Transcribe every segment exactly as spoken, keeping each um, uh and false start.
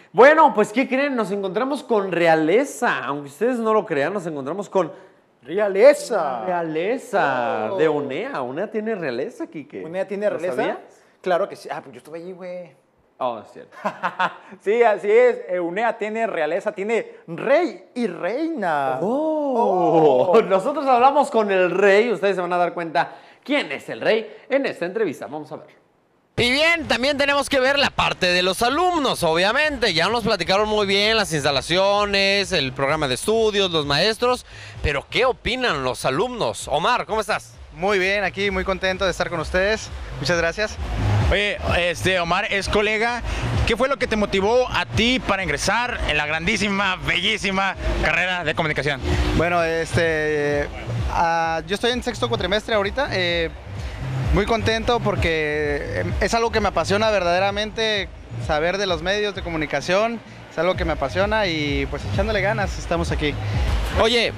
Bueno, pues ¿qué creen? Nos encontramos con realeza. Aunque ustedes no lo crean, nos encontramos con realeza. Realeza Oh. de UNEA. UNEA tiene realeza, Quique. ¿UNEA tiene ¿Lo realeza? sabías? Claro que sí. Ah, pues yo estuve allí, güey. Oh, es cierto. Sí, así es. Eh, UNEA tiene realeza, tiene rey y reina. Oh. Oh. Nosotros hablamos con el rey. Ustedes se van a dar cuenta quién es el rey en esta entrevista. Vamos a ver. Y bien, también tenemos que ver la parte de los alumnos, obviamente. Ya nos platicaron muy bien las instalaciones, el programa de estudios, los maestros. Pero, ¿qué opinan los alumnos? Omar, ¿cómo estás? Muy bien, aquí muy contento de estar con ustedes. Muchas gracias. Oye, este Omar es colega. ¿Qué fue lo que te motivó a ti para ingresar en la grandísima, bellísima carrera de comunicación? Bueno, este, uh, yo estoy en sexto cuatrimestre ahorita. Eh, muy contento porque es algo que me apasiona verdaderamente, saber de los medios de comunicación. Es algo que me apasiona y pues echándole ganas estamos aquí. Oye,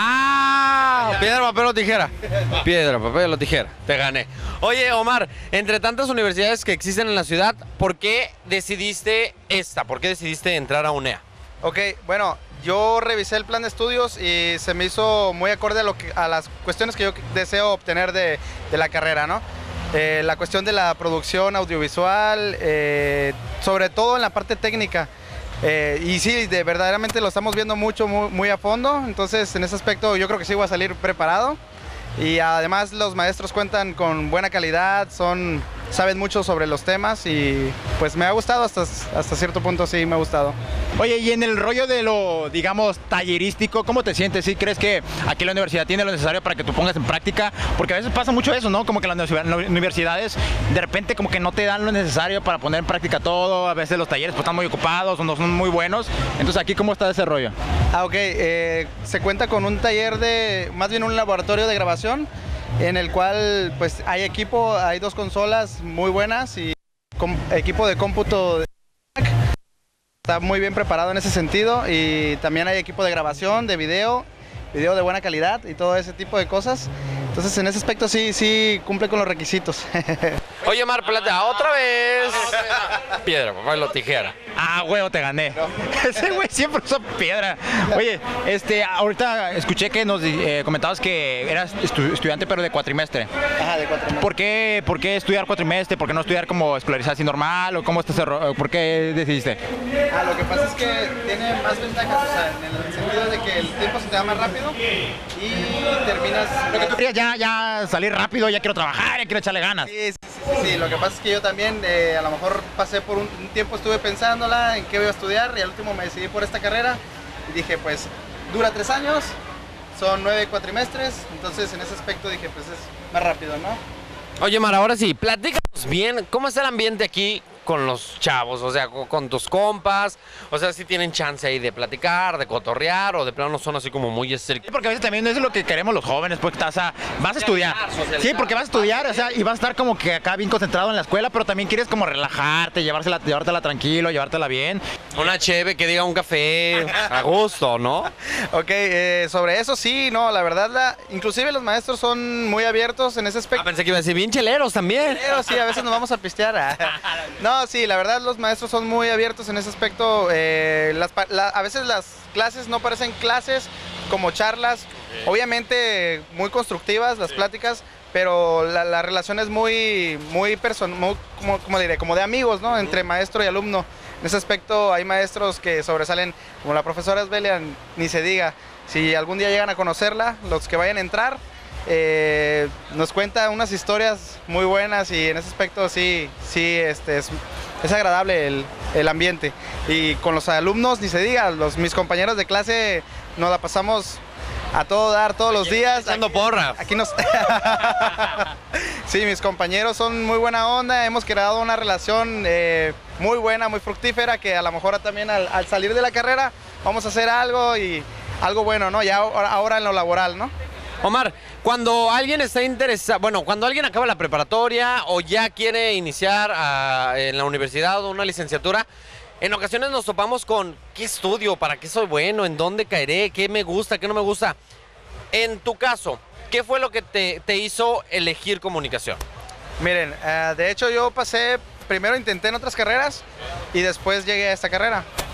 ¡ah! Piedra, papel o tijera. Piedra, papel o tijera. Te gané. Oye, Omar, entre tantas universidades que existen en la ciudad, ¿por qué decidiste esta? ¿Por qué decidiste entrar a UNEA? Ok, bueno, yo revisé el plan de estudios y se me hizo muy acorde a, lo que, a las cuestiones que yo deseo obtener de, de la carrera, ¿no? Eh, la cuestión de la producción audiovisual, eh, sobre todo en la parte técnica. Eh, y sí, de, verdaderamente lo estamos viendo mucho, muy, muy a fondo, entonces en ese aspecto yo creo que sí voy a salir preparado. Y además los maestros cuentan con buena calidad, son, saben mucho sobre los temas y pues me ha gustado hasta, hasta cierto punto, sí me ha gustado. Oye, y en el rollo de lo, digamos, tallerístico, ¿cómo te sientes? ¿Sí crees que aquí la universidad tiene lo necesario para que tú pongas en práctica? Porque a veces pasa mucho eso, ¿no? Como que las universidades de repente como que no te dan lo necesario para poner en práctica todo, a veces los talleres pues, están muy ocupados o no son muy buenos. Entonces, ¿aquí cómo está ese rollo? Ah, ok, eh, se cuenta con un taller de, más bien un laboratorio de grabación, en el cual pues hay equipo, hay dos consolas muy buenas y com, equipo de cómputo de... Está muy bien preparado en ese sentido y también hay equipo de grabación, de video, video de buena calidad y todo ese tipo de cosas. Entonces en ese aspecto sí, sí cumple con los requisitos. Oye, Omar, plata, otra vez. Piedra, papel o tijera. Ah, huevo, te gané. No. Ese güey siempre usa piedra. Oye, este, ahorita escuché que nos eh, comentabas que eras estu estudiante pero de cuatrimestre. Ajá, de cuatrimestre. ¿Por qué, ¿Por qué estudiar cuatrimestre? ¿Por qué no estudiar como escolarizado así normal? ¿O cómo estás, ¿Por qué decidiste? Ah, lo que pasa es que tiene más ventajas, o sea, en el sentido de que el tiempo se te da más rápido y terminas... Lo que tú querías ya, ya salir rápido, ya quiero trabajar, ya quiero echarle ganas. Sí, sí, sí, sí. Lo que pasa es que yo también eh, a lo mejor pasé por un, un tiempo, estuve pensándola en qué voy a estudiar y al último me decidí por esta carrera y dije pues dura tres años, son nueve cuatrimestres, entonces en ese aspecto dije pues es más rápido, ¿no? Oye, Omar, ahora sí, platícanos bien, ¿cómo está el ambiente aquí con los chavos? O sea, con, con tus compas, o sea, si tienen chance ahí de platicar, de cotorrear, o de plano son así como muy estrictos. Sí, porque a veces también eso es lo que queremos los jóvenes, porque estás a, vas a estudiar. Socializar. Sí, porque vas a estudiar, o sea, y vas a estar como que acá bien concentrado en la escuela, pero también quieres como relajarte, llevársela, llevártela tranquilo, llevártela bien. Una cheve que diga un café a gusto, ¿no? Ok, eh, sobre eso sí, no, la verdad, la, inclusive los maestros son muy abiertos en ese aspecto. Ah, pensé que iba a decir bien cheleros también. Pero sí, a veces nos vamos a pistear. No, sí, la verdad los maestros son muy abiertos en ese aspecto. Eh, las, la, a veces las clases no parecen clases como charlas. Okay. Obviamente muy constructivas las sí. pláticas, pero la, la relación es muy, muy personal, como, como diré, como de amigos, ¿no? Entre maestro y alumno. En ese aspecto hay maestros que sobresalen, como la profesora Esbelia, ni se diga. Si algún día llegan a conocerla, los que vayan a entrar, Eh, nos cuenta unas historias muy buenas y en ese aspecto sí, sí este, es, es agradable el, el ambiente. Y con los alumnos, ni se diga, los, mis compañeros de clase nos la pasamos a todo dar todos los días. Echando porras. Aquí nos... Sí, mis compañeros son muy buena onda, hemos creado una relación eh, muy buena, muy fructífera, que a lo mejor también al, al salir de la carrera vamos a hacer algo y algo bueno, ¿no? Ya ahora, ahora en lo laboral, ¿no? Omar, cuando alguien está interesado, bueno, cuando alguien acaba la preparatoria o ya quiere iniciar a, en la universidad o una licenciatura, en ocasiones nos topamos con ¿qué estudio? ¿Para qué soy bueno? ¿En dónde caeré? ¿Qué me gusta? ¿Qué no me gusta? En tu caso, ¿qué fue lo que te, te hizo elegir comunicación? Miren, uh, de hecho yo pasé, primero intenté en otras carreras y después llegué a esta carrera.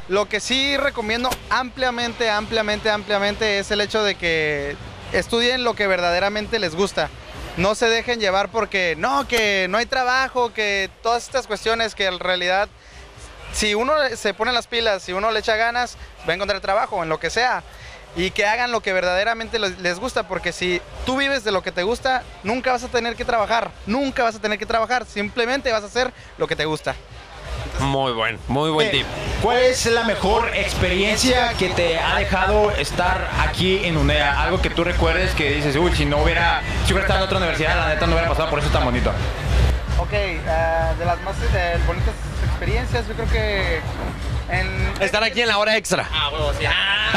Lo que sí recomiendo ampliamente, ampliamente, ampliamente es el hecho de que estudien lo que verdaderamente les gusta. No se dejen llevar porque no, que no hay trabajo, que todas estas cuestiones que en realidad, si uno se pone las pilas, si uno le echa ganas, va a encontrar trabajo en lo que sea. Y que hagan lo que verdaderamente les gusta, porque si tú vives de lo que te gusta, nunca vas a tener que trabajar, nunca vas a tener que trabajar, simplemente vas a hacer lo que te gusta. Muy buen, muy buen tip. ¿Cuál es la mejor experiencia que te ha dejado estar aquí en UNEA? Algo que tú recuerdes que dices, uy, si no hubiera, si hubiera estado en otra universidad, la neta no hubiera pasado por eso tan bonito. Ok, uh, de las más uh, bonitas experiencias, yo creo que en... Estar aquí en la hora extra. Ah, huevo, sí.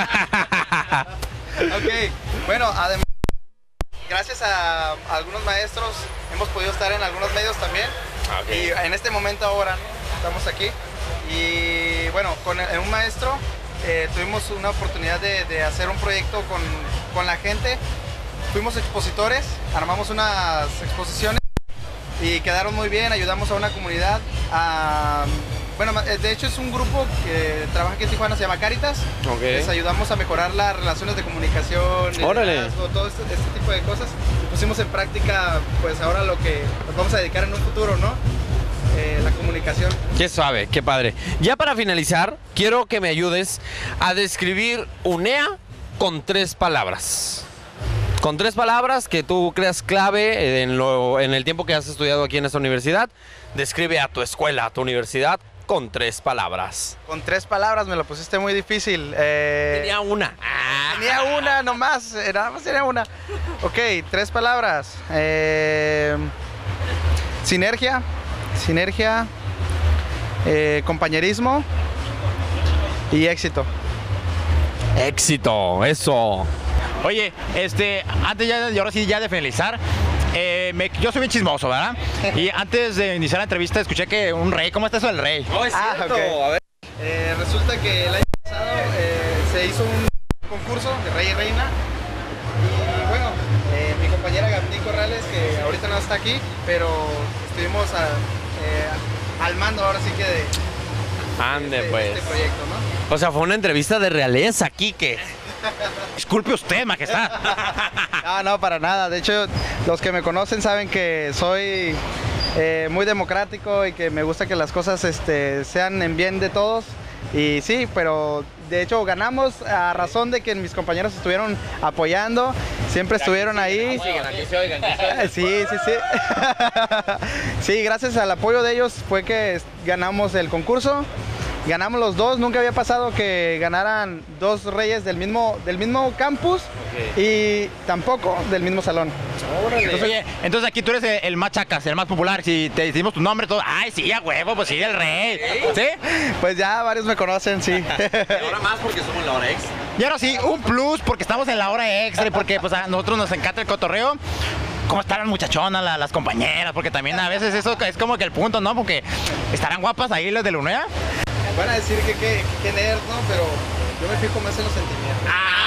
Ok, bueno, además, gracias a, a algunos maestros, hemos podido estar en algunos medios también. Okay. Y en este momento ahora, ¿no? Estamos aquí. Y bueno, con el, un maestro eh, tuvimos una oportunidad de, de hacer un proyecto con, con la gente. Fuimos expositores, armamos unas exposiciones y quedaron muy bien, ayudamos a una comunidad. A, bueno, de hecho es un grupo que trabaja aquí en Tijuana, se llama Cáritas. Okay. Les ayudamos a mejorar las relaciones de comunicación, liderazgo, todo este, este tipo de cosas. Pusimos en práctica pues ahora lo que nos vamos a dedicar en un futuro, ¿no? Eh, la comunicación. Qué suave, qué padre. Ya para finalizar, quiero que me ayudes a describir UNEA con tres palabras. Con tres palabras que tú creas clave en, lo, en el tiempo que has estudiado aquí en esta universidad. Describe a tu escuela, a tu universidad, con tres palabras. Con tres palabras me lo pusiste muy difícil. Eh... Tenía una. Tenía una nomás, nada más tenía una. Ok, tres palabras. Eh... Sinergia. Sinergia, eh, compañerismo y éxito. Éxito, eso. Oye, este, antes ya, y ahora sí ya de finalizar, eh, me, yo soy bien chismoso, ¿verdad? Y antes de iniciar la entrevista escuché que un rey, ¿cómo está eso del rey? No, es ah, cierto, okay. A ver. Eh, resulta que el año pasado eh, se hizo un concurso de rey y reina. Y bueno, eh, mi compañera Gabriela Corrales, que ahorita no está aquí, pero estuvimos a, eh, al mando ahora sí que de, Ande, de, de pues. este proyecto, ¿no? O sea, fue una entrevista de realeza, Quique. Disculpe usted, majestad. No, no, para nada. De hecho, los que me conocen saben que soy eh, muy democrático y que me gusta que las cosas este, sean en bien de todos. Y sí, pero de hecho ganamos a razón de que mis compañeros estuvieron apoyando, siempre estuvieron ahí. Sí, sí, sí. Sí, gracias al apoyo de ellos fue que ganamos el concurso. Ganamos los dos, nunca había pasado que ganaran dos reyes del mismo, del mismo campus, okay, y tampoco del mismo salón. Entonces, oye, entonces aquí tú eres el, el más chacas, el más popular. Si te decimos tu nombre, todo, ay, sí, a huevo, pues sí, el rey. ¿Sí? Pues ya varios me conocen, sí. Y ahora más porque somos la hora extra. Y ahora sí, un plus porque estamos en la hora extra y porque pues, a nosotros nos encanta el cotorreo. ¿Cómo están las muchachonas, la, las compañeras? Porque también a veces eso es como que el punto, ¿no? Porque estarán guapas ahí las de la UNEA. Van a decir que qué nerd, ¿no? Pero yo me fijo más en los sentimientos.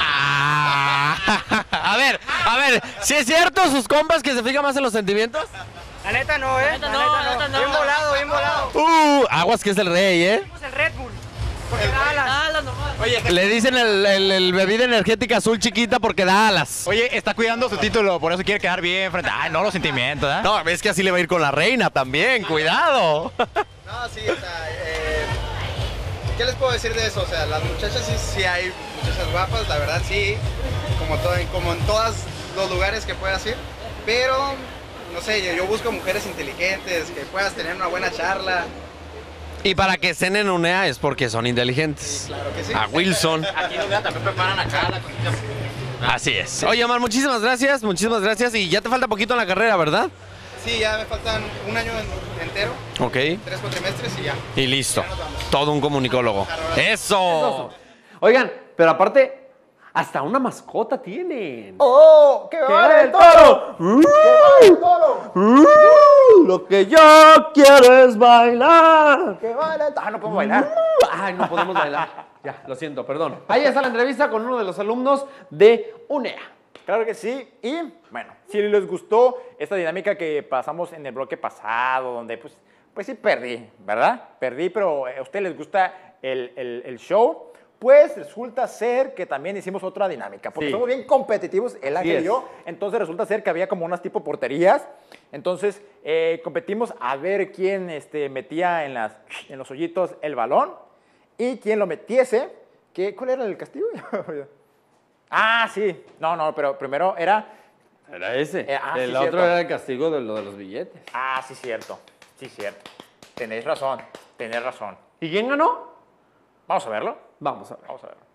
Ah, a ver, a ver, ¿sí es cierto sus compas que se fijan más en los sentimientos? La neta no, ¿eh? La neta no, la neta no. Bien volado, bien volado. Uh, aguas que es el rey, ¿eh? Es el Red Bull. Porque da alas. Da alas nomás. Oye, le dicen el, el, el bebida energética azul chiquita porque da alas. Oye, está cuidando su título, por eso quiere quedar bien frente. Ay, no los sentimientos, ¿eh? No, es que así le va a ir con la reina también, cuidado. No, sí, o sea, eh, ¿qué les puedo decir de eso? O sea, las muchachas sí, sí hay muchachas guapas, la verdad sí, como, todo, como en todos los lugares que puedas ir, pero, no sé, yo, yo busco mujeres inteligentes, que puedas tener una buena charla. Y para que estén en UNEA es porque son inteligentes. Sí, claro que sí. A Wilson. Aquí en UNEA también preparan acá la cosita. Así es. Oye, Omar, muchísimas gracias, muchísimas gracias. Y ya te falta poquito en la carrera, ¿verdad? Sí, ya me faltan un año entero. Ok. Tres cuatrimestres y ya. Y listo. Todo un comunicólogo. ¡Eso! Oigan, pero aparte, hasta una mascota tienen. ¡Oh! ¡Que vale el toro! ¡Que vale el toro! Lo que yo quiero es bailar. ¡Que vale el toro! Ah, no podemos bailar. Ay, no podemos bailar. Ya, lo siento, perdón. Ahí está la entrevista con uno de los alumnos de UNEA. Claro que sí. Y bueno, si les gustó esta dinámica que pasamos en el bloque pasado, donde pues pues sí perdí, ¿verdad? Perdí, pero a ustedes les gusta el, el, el show. Pues resulta ser que también hicimos otra dinámica, porque Sí. somos bien competitivos, el Así Ángel es. y yo. Entonces resulta ser que había como unas tipo porterías. Entonces eh, competimos a ver quién este, metía en, las, en los hoyitos el balón y quién lo metiese. ¿Qué, ¿Cuál era el castigo? Ah, sí. No, no, pero primero era... Era ese. Eh, ah, el sí, otro cierto. era el castigo de lo de los billetes. Ah, sí, cierto. Sí, cierto. Tenéis razón. Tenéis razón. ¿Y quién ganó? Vamos a verlo. Vamos a ver. Vamos a verlo.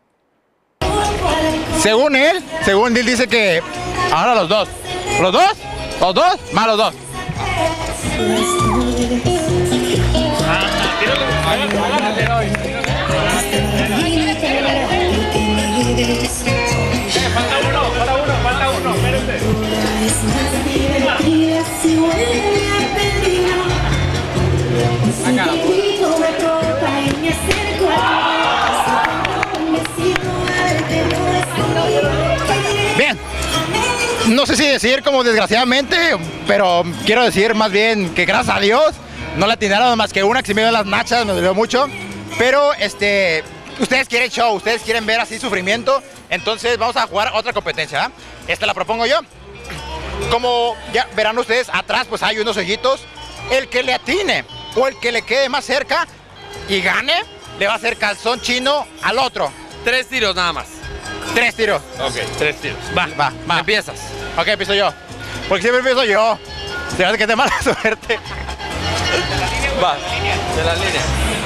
Según él, según él dice que ahora los dos. ¿Los dos? ¿Los dos? Más los dos. Bien. No sé si decir como desgraciadamente, pero quiero decir más bien que gracias a Dios no le atinaron más que una que se me dio las nachas, me dolió mucho. Pero este, ustedes quieren show, ustedes quieren ver así sufrimiento, entonces vamos a jugar otra competencia, ¿verdad? Esta la propongo yo. Como ya verán ustedes, atrás pues hay unos hoyitos. El que le atine o el que le quede más cerca y gane, le va a hacer calzón chino al otro. Tres tiros nada más. Tres tiros. Ok, tres tiros. Va, va, va. Empiezas. Ok, empiezo yo. Porque siempre empiezo yo. Se hace que te mala suerte. Va. De la línea.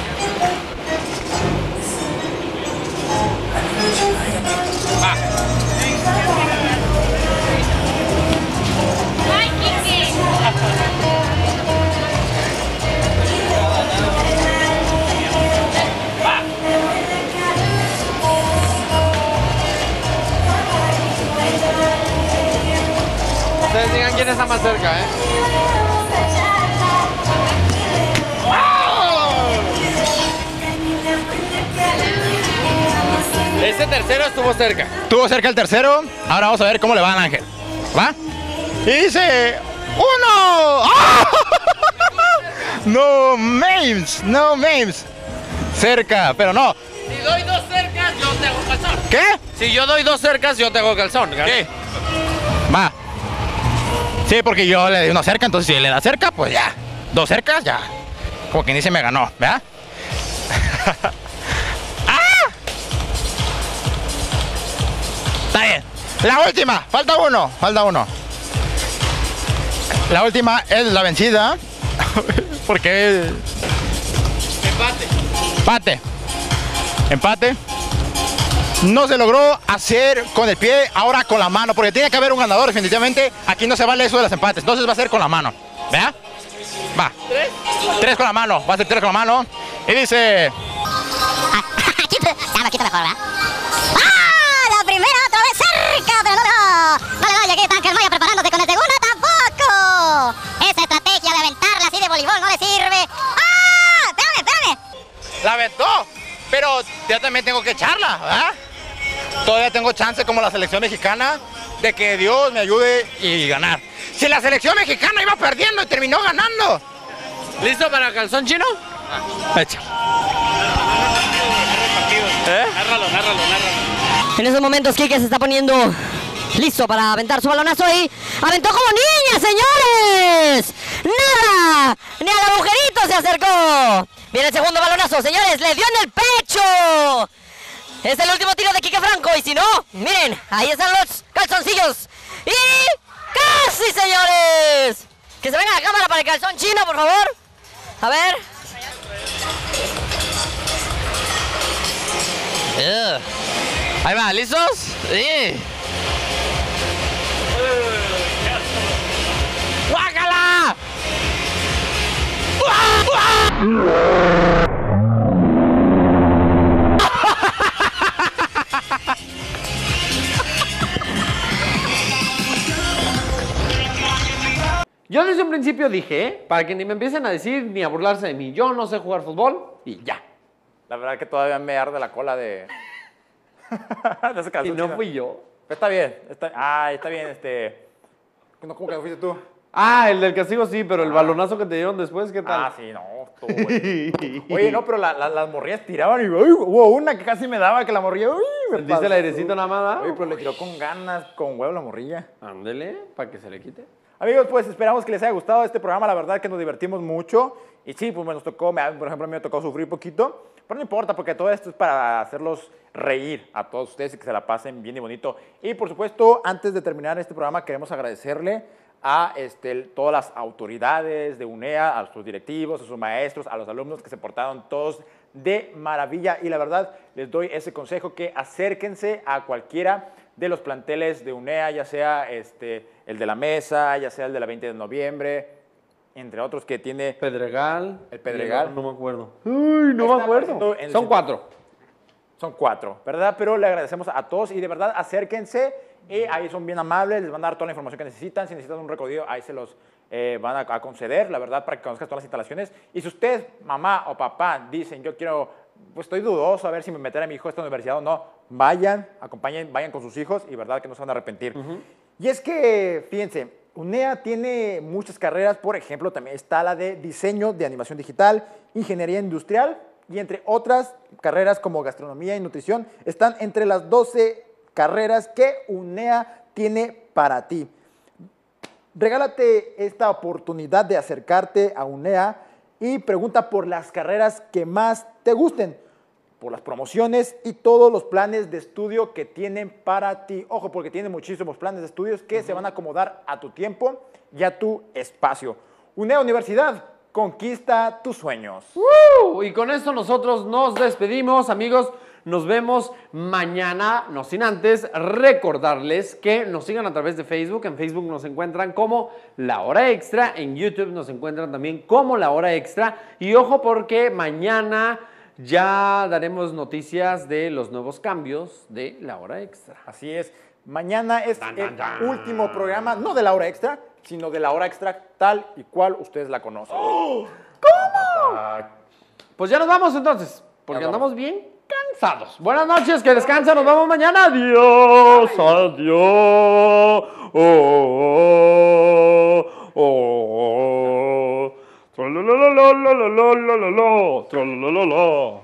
Ustedes digan quién está más cerca, ¿eh? Ese tercero estuvo cerca. Estuvo cerca el tercero. Ahora vamos a ver cómo le va al Ángel. ¿Va? Y dice... ¡Uno! ¡Ah! No memes, no memes. Cerca, pero no. Si doy dos cercas, yo te hago calzón. ¿Qué? Si yo doy dos cercas, yo te hago calzón. Sí. Va. Sí, porque yo le di uno cerca, entonces si le da cerca, pues ya. Dos cercas, ya. Como quien dice, me ganó, ¿verdad? ¡Ah! Está bien. La última, falta uno, falta uno. La última es la vencida. Porque... Empate. Empate. Empate. No se logró hacer con el pie, ahora con la mano, porque tiene que haber un ganador definitivamente. Aquí no se vale eso de los empates, entonces va a ser con la mano. ¿Vea? Va. ¿Tres? Tres con la mano, va a ser tres con la mano. Y dice... Aquí te- ya, aquí está mejor, ¿verdad? ¡Ah! La primera otra vez cerca, pero no, no. No le doy, aquí Ángel Maya preparándose con el segundo tampoco. Esa estrategia de aventarla así de voleibol no le sirve. ¡Ah! Espérame, espérame. La aventó, pero yo también tengo que echarla, ¿verdad? Todavía tengo chance como la selección mexicana de que Dios me ayude y ganar. Si la selección mexicana iba perdiendo y terminó ganando. ¿Listo para calzón chino? Echa. ¿Eh? En esos momentos Quique se está poniendo listo para aventar su balonazo y aventó como niña, señores. Nada, ni al agujerito se acercó. Viene el segundo balonazo, señores, le dio en el pecho. Es el último tiro de Quique Franco y si no, miren, ahí están los calzoncillos. Y casi, señores. Que se venga la cámara para el calzón chino, por favor. A ver. Yeah. Ahí va, ¿listos? Sí. ¡Guácala! Yo desde un principio dije, ¿eh? Para que ni me empiecen a decir ni a burlarse de mí, yo no sé jugar fútbol y ya. La verdad que todavía me arde la cola de... de ese Y calzón no chino. fui yo. Está bien. Está... Ah, está bien, este... No, ¿cómo que fuiste tú? Ah, el del castigo sí, pero el balonazo que te dieron después, ¿qué tal? Ah, sí, no, estuvo bueno. Oye, no, pero la- la- las morrillas tiraban y uy, hubo una que casi me daba que la morrilla, uy, me ¿Sentiste pasó. el airecito nada más? Oye, pero le tiró con ganas, con huevo la morrilla. Ándele, para que se le quite. Amigos, pues esperamos que les haya gustado este programa, la verdad que nos divertimos mucho. Y sí, pues nos tocó, me- por ejemplo, a mí me tocó sufrir poquito, pero no importa porque todo esto es para hacerlos reír a todos ustedes y que se la pasen bien y bonito. Y por supuesto, antes de terminar este programa, queremos agradecerle a este, todas las autoridades de UNEA, a sus directivos, a sus maestros, a los alumnos que se portaron todos de maravilla. Y la verdad, les doy ese consejo que acérquense a cualquiera de los planteles de UNEA, ya sea este, el de la Mesa, ya sea el de la veinte de noviembre, entre otros que tiene... Pedregal. El Pedregal. y el otro No me acuerdo. Uy, no me Está acuerdo. pasando en el Son centro. cuatro. Son cuatro, ¿verdad? Pero le agradecemos a todos y de verdad acérquense y ahí son bien amables, les van a dar toda la información que necesitan. Si necesitan un recorrido, ahí se los eh, van a, a conceder, la verdad, para que conozcas todas las instalaciones. Y si usted, mamá o papá, dicen, yo quiero, pues estoy dudoso a ver si me meter a mi hijo a esta universidad o no, vayan, acompañen, vayan con sus hijos y verdad que no se van a arrepentir. Y es que, fíjense, UNEA tiene muchas carreras, por ejemplo, también está la de diseño de animación digital, ingeniería industrial, y entre otras carreras como gastronomía y nutrición, están entre las doce carreras que UNEA tiene para ti. Regálate esta oportunidad de acercarte a UNEA y pregunta por las carreras que más te gusten, por las promociones y todos los planes de estudio que tienen para ti. Ojo, porque tienen muchísimos planes de estudios que uh-huh. se van a acomodar a tu tiempo y a tu espacio. UNEA Universidad, conquista tus sueños. Uh, y con esto nosotros nos despedimos, amigos. Nos vemos mañana, no sin antes recordarles que nos sigan a través de Facebook. En Facebook nos encuentran como La Hora Extra. En YouTube nos encuentran también como La Hora Extra. Y ojo porque mañana ya daremos noticias de los nuevos cambios de La Hora Extra. Así es. Mañana es Dan, el dan, dan. último programa, no de La Hora Extra, sino de La Hora Extra tal y cual ustedes la conocen. ¡Oh! ¿Cómo? Pues ya nos vamos entonces, porque Nos vamos. andamos bien cansados. Buenas noches, que descansen, nos vemos mañana. Adiós, Ay. adiós. Oh, oh, oh, oh. Tra-la-la-la-la-la-la-la-la. Tra-la-la-la-la.